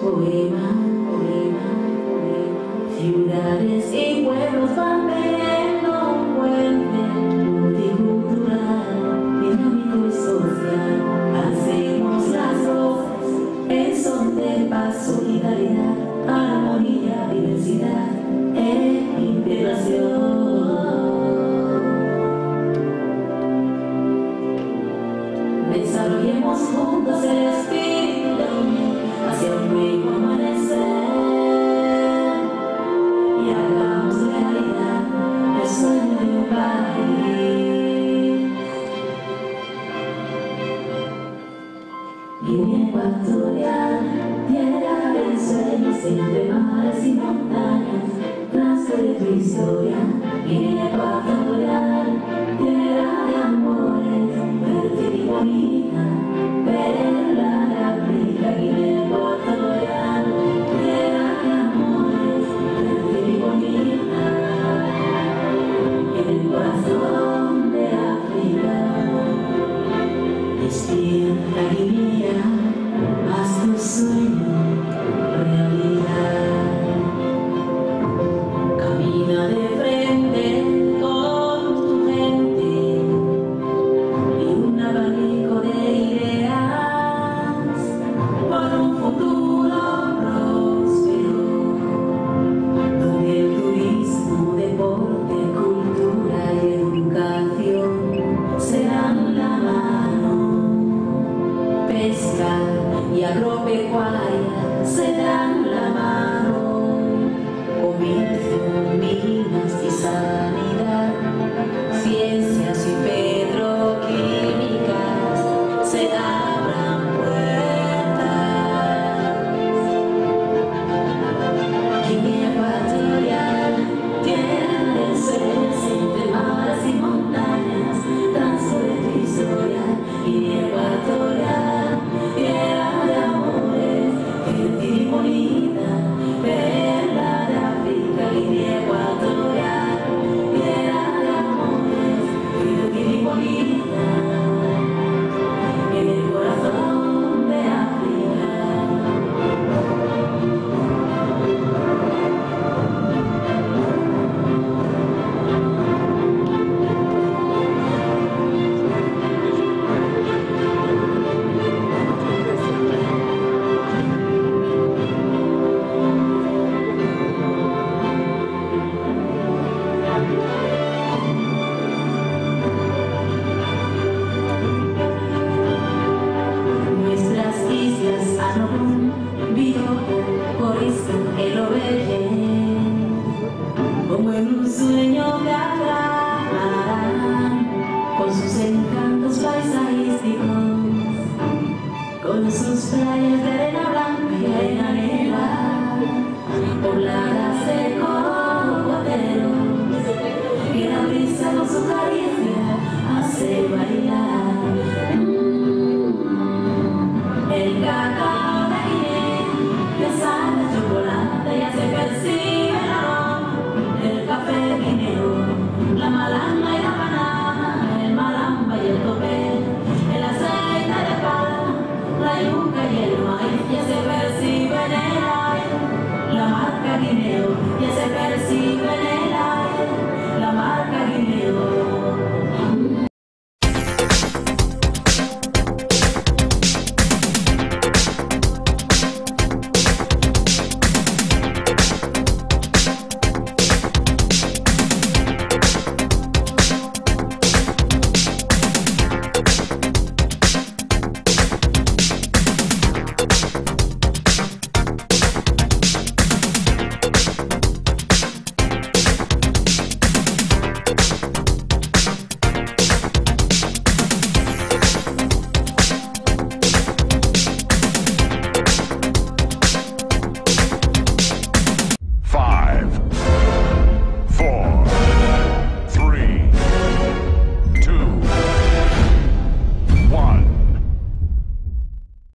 poema, poema, poema. Ciudades y pueblos van viendo un puente multicultural, dinámico y social. Hacemos las voces en son de paz, solidaridad, armonía, diversidad e integración. Desarrollemos juntos el espíritu de unión hacia un nuevo amanecer y hagamos realidad el sueño de un país. Línea ecuatorial, tierra de sueños entre mares y montañas, rastro de tu historia. Línea ecuatorial, tierra de amores, fértil y bonita, perla de África. Línea ecuatorial, tierra de amores, fértil y bonita, en el corazón de África. Despierta, Guinea, haz tu sueño realidad. Camina de frente con tu gente y un abanico de ideas por un futuro próspero, donde el turismo, deporte, cultura y educación se dan la mano. Pesca y agropecuaria se dan la mano. Comercio, minas